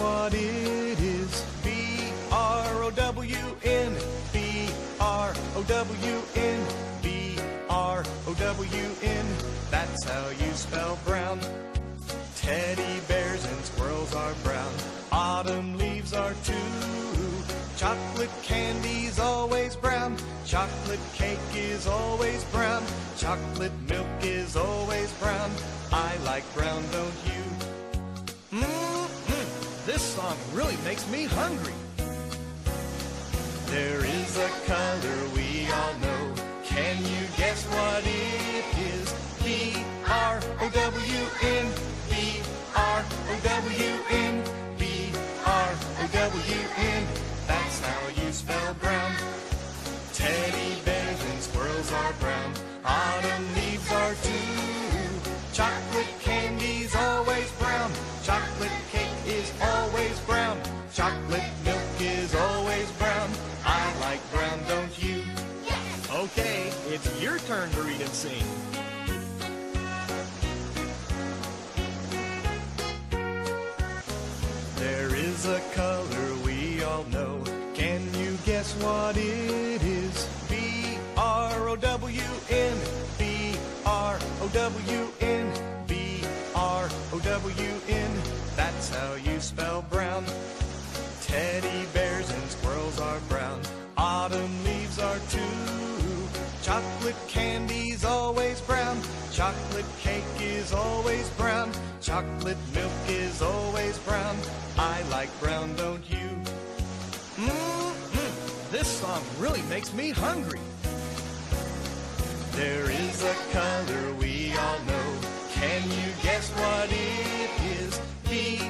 what it is? B-R-O-W-N, B-R-O-W-N, B-R-O-W-N. That's how you spell brown. Teddy bears and squirrels are brown. Autumn leaves are too. Chocolate candy's always brown. Chocolate cake is always brown. Chocolate milk is always brown. I like brown, don't you? This song really makes me hungry. There is a color we all know. Can you guess what it is? B-R-O-W-N, B-R-O-W-N, B-R-O-W-N. That's how you spell brown. Teddy bears and squirrels are brown. Autumn leaves are too. Chocolate candy's always brown. Chocolate cake is always brown. Chocolate milk is always brown. I like brown, don't you? Yes! Okay, it's your turn to read and sing. There is a color we all know. Can you guess what it is? B-R-O-W-N, B-R-O-W-N, B-R-O-W-N. That's how you spell brown. Teddy bears and squirrels are brown. Autumn leaves are too. Chocolate candy's always brown. Chocolate cake is always brown. Chocolate milk is always brown. I like brown, don't you? This song really makes me hungry. There is a color we all know. Can you guess what it is?